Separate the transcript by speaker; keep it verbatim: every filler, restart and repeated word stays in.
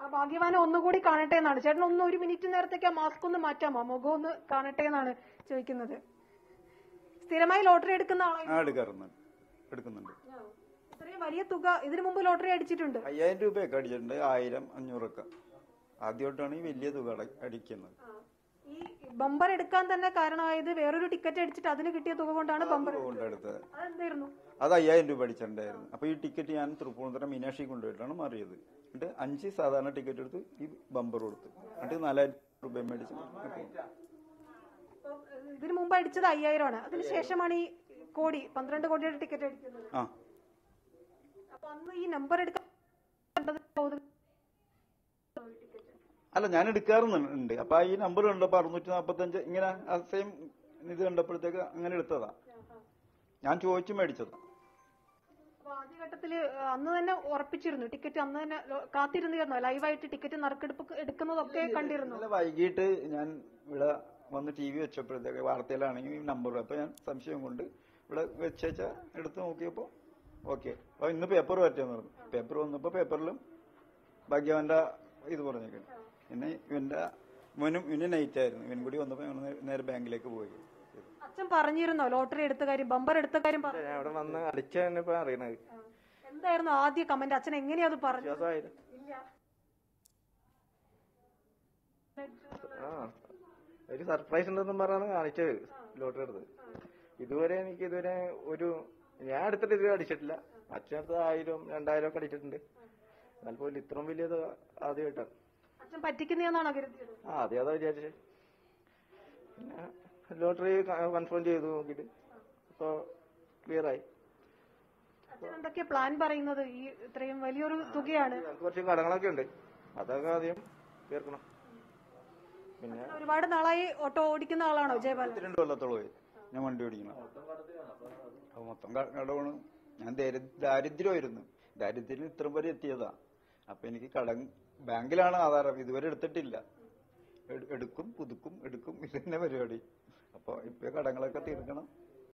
Speaker 1: ഭാഗ്യവാനെ ഒന്നുകൂടി കാണട്ടെ എന്നാണ് ചേട്ടൻ. ഒന്ന് ഒരു മിനിറ്റ് നേരത്തേക്ക് ആ മാസ്ക് ഒന്ന് മാറ്റാമോ, മുഖം ഒന്ന് കാണട്ടെ എന്നാണ് ചോദിക്കുന്നത്. സ്ഥിരമായി ലോട്ടറി എടുക്കുന്ന ആളാണ്?
Speaker 2: എടുക്കുന്നുണ്ട്.
Speaker 1: ഇത്രയും വലിയ തുക ഇതിനു മുമ്പ് ലോട്ടറി അടിച്ചിട്ടുണ്ട്?
Speaker 2: അയ്യായിരം രൂപയൊക്കെ അടിച്ചിട്ടുണ്ട്, ആയിരം അഞ്ഞൂറൊക്കെ. ആദ്യമായിട്ടാണ് ഈ വലിയ തുക അടിക്കുന്നത്.
Speaker 1: ഈ ബമ്പർ എടുക്കാൻ തന്നെ കാരണമായത് വേറൊരു ടിക്കറ്റ് അടിച്ചിട്ട് അതിന് കിട്ടിയ തുക കൊണ്ടാണ് ബമ്പർ
Speaker 2: എടുത്തത്.
Speaker 1: അതെന്തായിരുന്നു?
Speaker 2: അത് അയ്യായിരം രൂപ അടിച്ചിട്ടുണ്ടായിരുന്നു. അപ്പൊ ഈ ടിക്കറ്റ് ഞാൻ തൃപ്പൂണിത്തുറ മീനാക്ഷി കൊണ്ടുപോയിട്ടാണ് മാറിയത്. എന്നിട്ട് അഞ്ച് സാധാരണ ടിക്കറ്റ് എടുത്ത് ഈ ബമ്പർ കൊടുത്തു. എന്നിട്ട് നാലായിരം രൂപ മേടിച്ചു.
Speaker 1: ഇതിനു മുമ്പ് അടിച്ചത് അയ്യായിരം ആണ്. അതിനുശേഷമാണ് ഈ കോടി പന്ത്രണ്ട് കോടിയുടെ ടിക്കറ്റ് അടിക്കുന്നത്.
Speaker 2: ആ
Speaker 1: അപ്പൊ അന്ന് ഈ നമ്പർ എടുക്കാൻ
Speaker 2: അല്ല, ഞാൻ എടുക്കാറുണ്ട്. അപ്പൊ ഈ നമ്പർ കണ്ടപ്പോ അറുന്നൂറ്റി നാപ്പത്തി അഞ്ച് ഇങ്ങനെ സെയിം ഇത് കണ്ടപ്പോഴത്തേക്ക് അങ്ങനെ എടുത്തതാ. ഞാൻ ചോദിച്ചു മേടിച്ചതാ.
Speaker 1: ആദ്യഘട്ടത്തില് അന്ന് തന്നെ ഉറപ്പിച്ചിരുന്നു ടിക്കറ്റ്, അന്ന് തന്നെ കാത്തിരുന്നിരുന്നോ? ലൈവായിട്ട് ടിക്കറ്റ് നറുക്കെടുപ്പ് എടുക്കുന്നതൊക്കെ കണ്ടിരുന്നു.
Speaker 2: വൈകിട്ട് ഞാൻ ഇവിടെ വന്ന് ടി വി വെച്ചപ്പോഴത്തേക്ക് വാർത്തയിലാണെങ്കിൽ ഈ നമ്പർ, അപ്പൊ ഞാൻ സംശയം കൊണ്ട് ഇവിടെ വെച്ച എടുത്ത് നോക്കിയപ്പോ ഓക്കെ. അപ്പൊ ഇന്ന് പേപ്പർ പറ്റിയെന്ന് പറഞ്ഞു. പേപ്പർ വന്നപ്പോ പേപ്പറിലും ഭാഗ്യവാന്റെ ഇത് പറഞ്ഞേക്കും. പിന്നെ ഇവന്റെ ഇവനും ഇവന് നൈറ്റ് ആയിരുന്നു. ഇവൻ കൂടി വന്നപ്പോ നേരെ ബാങ്കിലേക്ക് പോയി.
Speaker 1: അച്ഛൻ പറഞ്ഞിരുന്നോ ലോട്ടറി എടുത്ത കാര്യം, ബമ്പർ എടുത്ത കാര്യം?
Speaker 3: അവിടെ വന്ന് അടിച്ച അറിയണത്.
Speaker 1: എന്തായിരുന്നു ആദ്യ കമന്റ്? അച്ഛൻ എങ്ങനെയാ അത് പറഞ്ഞു?
Speaker 3: ആ ഒരു സർപ്രൈസ് ഉണ്ടെന്നും പറഞ്ഞാണ് കാണിച്ചത് ലോട്ടറി എടുത്തത്. ഇതുവരെ എനിക്ക് ഇതുവരെ ഒരു ഞാൻ എടുത്തിട്ട് ഇതുവരെ അടിച്ചിട്ടില്ല. അച്ഛനടുത്ത് ആയിരം രണ്ടായിരം ഒക്കെ അടിച്ചിട്ടുണ്ട്. എന്നാൽ പോലും ഇത്രയും വലിയത് ആദ്യമായിട്ടാണ്.
Speaker 1: അച്ഛൻ പറ്റിക്കുന്നതാണോ കരുതിയത്?
Speaker 3: ആ അതെ അതാ വിചാരിച്ചത്. പിന്നെ ലോട്ടറി കൺഫേം ചെയ്തു നോക്കിട്ട് ഇപ്പൊ ക്ലിയർ ആയി.
Speaker 1: അച്ഛൻ എന്തൊക്കെയാ പ്ലാൻ പറയുന്നത്? ഈ ഇത്രയും വലിയൊരു തുകയാണ്.
Speaker 3: കുറച്ച് കടങ്ങളൊക്കെ ഉണ്ട്, അതൊക്കെ ആദ്യം തീർക്കണം. പിന്നെ
Speaker 1: ഒരുപാട് നാളായി ഓട്ടോ ഓടിക്കുന്ന ആളാണോ ജയപാലൻ?
Speaker 2: രണ്ട് കൊല്ലത്തോളമായി ഞാൻ വണ്ടി ഓടിക്കണം. അപ്പൊ മൊത്തം കടമാണ്. ഞാൻ ദാരിദ്ര്യമായിരുന്നു. ദാരിദ്ര്യത്തിൽ ഇത്രയും വരെ എത്തിയതാ. അപ്പൊ എനിക്ക് കടം ബാങ്കിലാണ് ആധാരം. ഇതുവരെ എടുത്തിട്ടില്ല. എടുക്കും പുതുക്കും എടുക്കും, ഇത് തന്നെ പരിപാടി. അപ്പൊ ഇപ്പൊ കടങ്ങളൊക്കെ തീർക്കണം.